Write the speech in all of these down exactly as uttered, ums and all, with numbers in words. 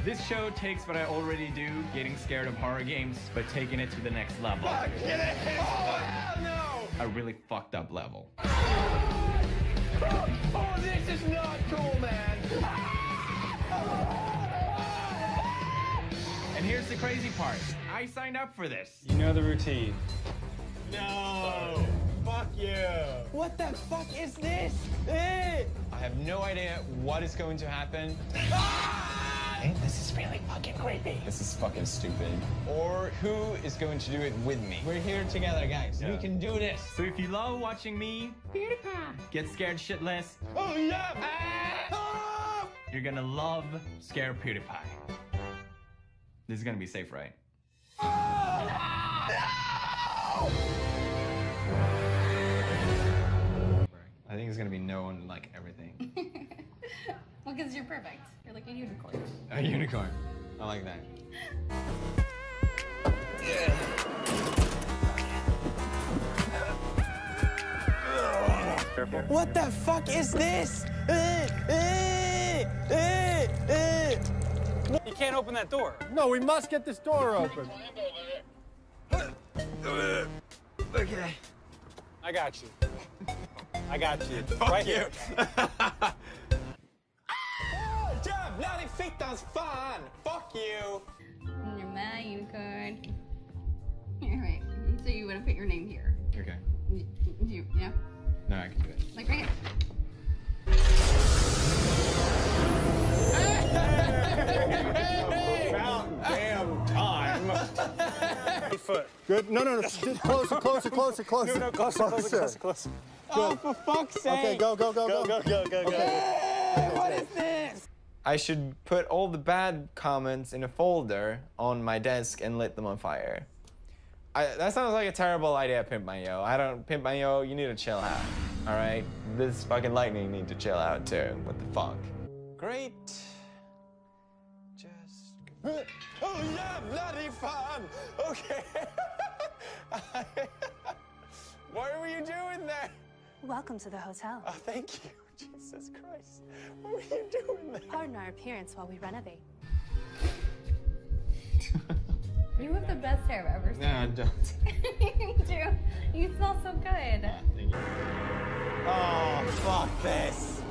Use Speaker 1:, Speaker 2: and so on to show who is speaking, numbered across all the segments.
Speaker 1: This show takes what I already do, getting scared of horror games, but taking it to the next level.
Speaker 2: Fuck it! Oh, hell no!
Speaker 1: A really fucked up level.
Speaker 2: Oh, this is not cool, man!
Speaker 1: And here's the crazy part. I signed up for this.
Speaker 3: You know the routine.
Speaker 2: No! Fuck you! What the fuck is this? Eh? I have no idea what is going to happen. Ah! This is really fucking creepy. This is fucking stupid. Or who is going to do it with me? We're here together, guys.
Speaker 1: Yeah.
Speaker 2: We can do this.
Speaker 1: So if you love watching me PewDiePie get scared shitless,
Speaker 2: Oh, yeah! Ah!
Speaker 1: you're gonna love Scare PewDiePie. This is gonna be safe, right?
Speaker 2: I think it's gonna be no on like everything.
Speaker 4: Well, because you're perfect. You're like a unicorn.
Speaker 2: A unicorn. I like that. What the fuck is this? Eh, eh, eh, eh.
Speaker 3: You can't open that door.
Speaker 5: No, we must get this door open.
Speaker 2: Okay.
Speaker 3: I got you. I got you.
Speaker 2: Fuck
Speaker 3: right
Speaker 2: you.
Speaker 3: here.
Speaker 2: Jävlar i fittans fan! Fuck you!
Speaker 4: You're my unicorn. All right. So you want to put your name here?
Speaker 2: Okay.
Speaker 4: You, you yeah?
Speaker 2: No, I can do it.
Speaker 4: Like right here.
Speaker 2: About damn time.
Speaker 3: Foot.
Speaker 5: Good. No, no, no. Just closer, closer, closer, closer.
Speaker 3: No, no, closer, closer, closer, closer.
Speaker 2: Oh, for fuck's sake.
Speaker 5: Okay, go, go, go, go.
Speaker 3: Go, go, go, go, go.
Speaker 2: Hey, what is this? I should put all the bad comments in a folder on my desk and lit them on fire. I, that sounds like a terrible idea, Pimp My Yo. I don't, Pimp My Yo, you need to chill out, all right? This fucking lightning need to chill out too. What the fuck? Great. Just. Oh yeah, bloody fun. Okay. What were you doing there?
Speaker 6: Welcome to the hotel.
Speaker 2: Oh, thank you. Jesus Christ. What were you doing there?
Speaker 6: Pardon our appearance while we renovate.
Speaker 4: You have the best hair I've ever seen.
Speaker 2: No, I don't.
Speaker 4: You do. You smell so good.
Speaker 2: Oh, fuck this.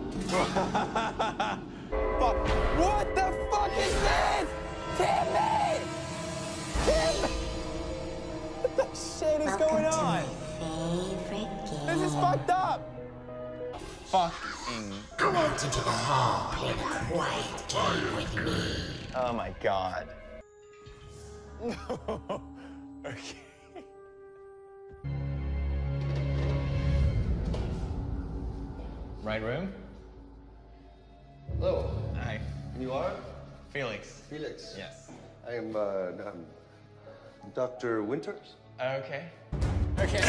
Speaker 2: Fuck. What the fuck is this? Timmy! Timmy! What the shit is going on? This is fucked up. Fucking.
Speaker 7: Come out into the hall, play the quiet game with me.
Speaker 2: Oh my god. No. Okay. Right room?
Speaker 8: Hello.
Speaker 2: Hi.
Speaker 8: You are?
Speaker 2: Felix.
Speaker 8: Felix.
Speaker 2: Yes.
Speaker 8: I am, uh, um, Doctor Winters.
Speaker 2: Okay. Okay.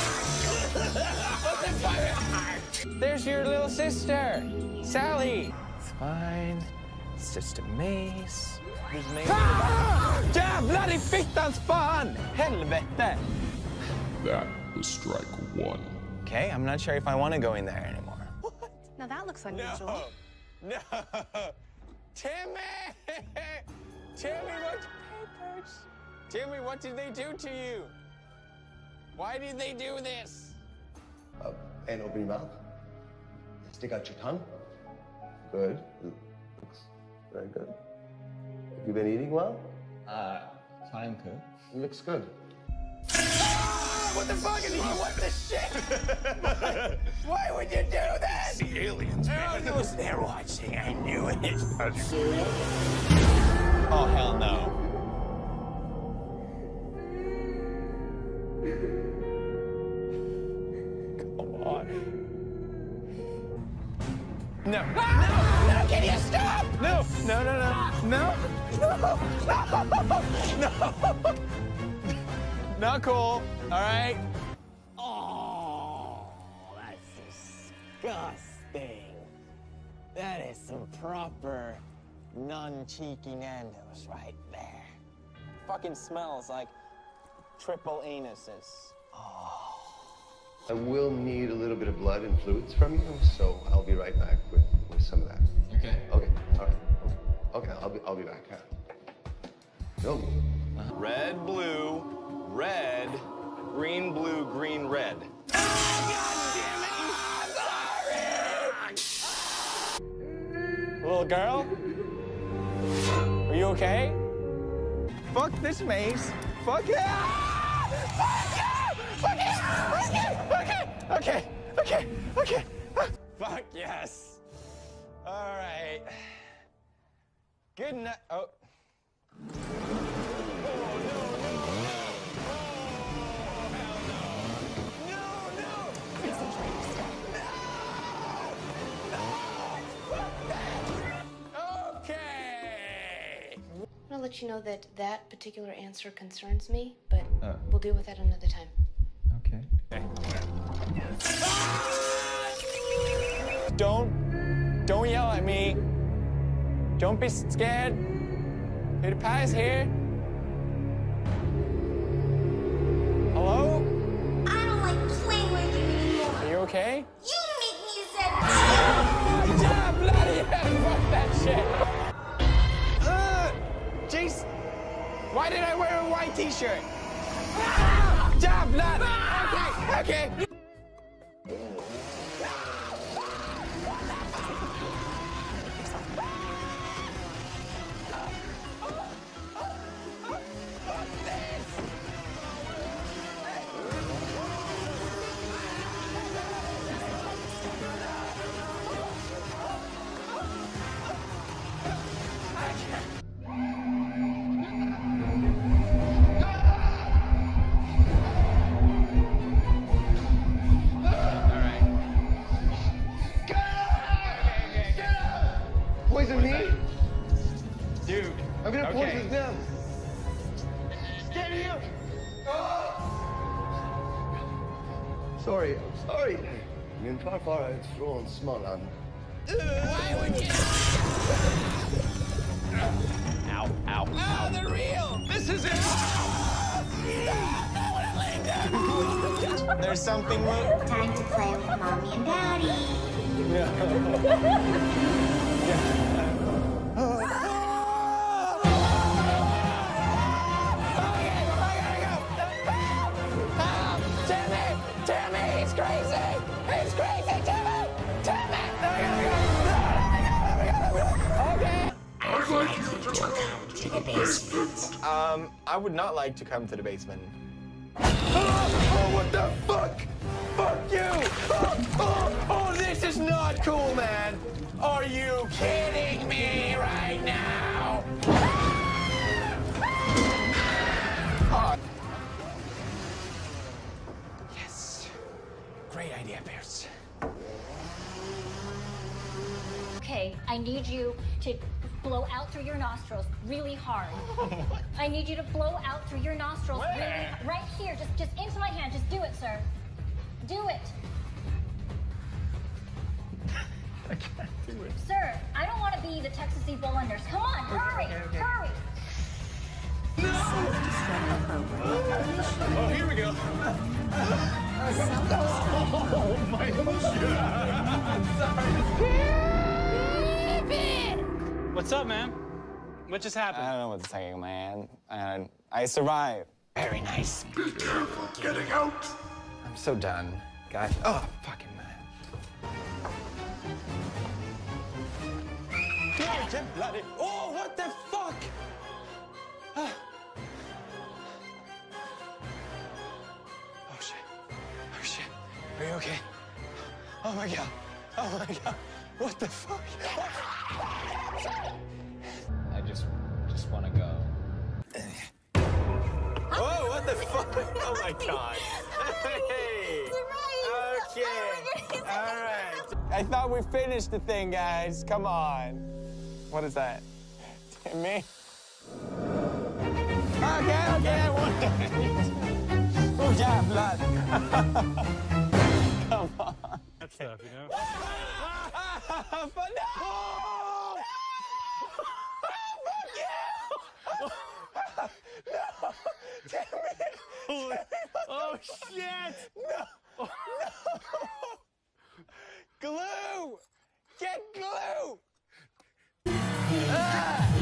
Speaker 2: There's your little sister, Sally. It's fine. It's just a maze. There's maze. Ah! Jävlar i fittans fan! Helvete!
Speaker 7: That was strike one.
Speaker 2: Okay, I'm not sure if I want to go in there anymore. What?
Speaker 6: Now that looks unusual.
Speaker 2: No! No! Timmy! Timmy, what papers? Timmy, what did they do to you? Why did they do this?
Speaker 8: Uh, and open your mouth. Stick out your tongue. Good. Looks very good. Have you been eating well?
Speaker 2: Uh, fine, cook.
Speaker 8: Looks good.
Speaker 2: Ah, what the fuck is he? What the shit? Why would you do this?
Speaker 7: The aliens, man.
Speaker 2: I was there watching. I knew it. Are you serious? Oh, hell no. Come on. No. Ah! No! No! Can you stop? No! No, no, no. No! No! No! No! Not cool. All right? Oh, that's disgusting. That is some proper non-cheeky Nando's right there. Fucking smells like triple anuses. Oh.
Speaker 8: I will need a little bit of blood and fluids from you, so I'll be right back with, with some of that.
Speaker 2: Okay.
Speaker 8: Okay, all right. Okay, I'll be, I'll be back. Go.
Speaker 3: Red, blue, red, green, blue, green, red.
Speaker 2: Little girl? Are you okay? Fuck this maze. Fuck it! Fuck it! Fuck it! Fuck it! Okay, okay, okay, okay. Fuck yes. All right. Good night. Oh.
Speaker 6: I'll let you know that that particular answer concerns me, but
Speaker 2: Uh.
Speaker 6: we'll deal with that another time.
Speaker 2: Okay. Don't, don't yell at me. Don't be scared. Peter Pie's here. Hello?
Speaker 7: I don't like playing with you anymore.
Speaker 2: Are you okay?
Speaker 7: You make me sad.
Speaker 2: Yeah, bloody hell, fuck that shit. Uh, jeez. Why did I wear a white t-shirt? Ah, yeah, blood. Okay, okay.
Speaker 8: Poison me?
Speaker 1: Dude.
Speaker 8: I'm gonna
Speaker 1: okay.
Speaker 8: poison them. Get here! Oh! Sorry, I'm sorry. Min farfar är från Småland.
Speaker 2: Why would you?
Speaker 3: Ow, ow,
Speaker 2: Oh, they're real. This is it. There's something.
Speaker 7: Time to play with mommy and daddy.
Speaker 2: Timmy! Timmy! He's crazy! He's crazy! Timmy! Timmy! Okay.
Speaker 7: I'd like you to come to the basement.
Speaker 2: Um, I would not like to come to the basement. Oh, what the fuck? Fuck you! Oh, oh, oh, this is not cool, man! Are you kidding me right now? Oh. Yes. Great idea, Pierce.
Speaker 9: Okay, I need you to blow out through your nostrils really hard. I need you to blow out through your nostrils
Speaker 2: Where?
Speaker 9: really right here. Just just into my hand. Just do it, sir. Do it.
Speaker 2: I can't do it.
Speaker 9: Sir, I don't want to be the Texas Ebola nurse. Come on, hurry,
Speaker 2: okay, okay.
Speaker 9: hurry.
Speaker 3: Oh, here we go.
Speaker 2: Oh my
Speaker 3: What's up, man? What just happened?
Speaker 2: I don't know what to say, man. And I survived. Very nice.
Speaker 7: Be careful getting out.
Speaker 2: I'm so done, guys. Oh, fucking man. Bloody. Oh, what the fuck? Ah. Oh shit. Oh shit. Are you okay? Oh my god. Oh my god. What the fuck?
Speaker 1: I just, just want to go.
Speaker 2: Whoa, what the fuck? Oh my god. Hey. Okay. All right. I thought we finished the thing, guys. Come on. What is that? Me? Okay, okay, I want it. Oh, yeah, blood. Come on.
Speaker 3: That stuff, you know?
Speaker 2: But no! Fuck you! No! Damn it!
Speaker 3: Oh, shit!
Speaker 2: No! No! Glue! Get glue! Ah!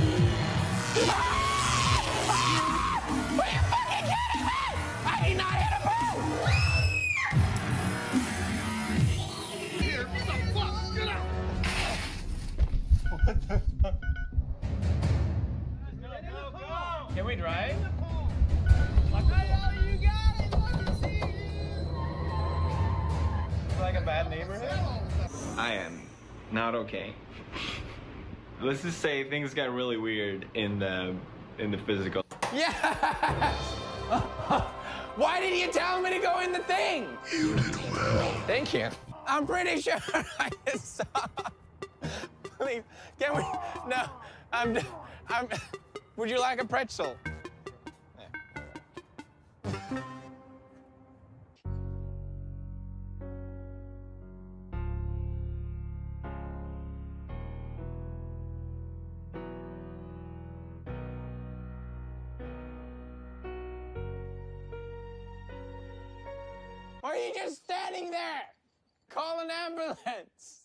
Speaker 2: bad neighborhood? I am not okay. Let's just say things got really weird in the in the physical. Yes! Why did you tell me to go in the thing?
Speaker 7: You did well.
Speaker 2: Thank you. I'm pretty sure I just saw. Please, can we? No, I'm. I'm. Would you like a pretzel? Why are you just standing there? Call an ambulance.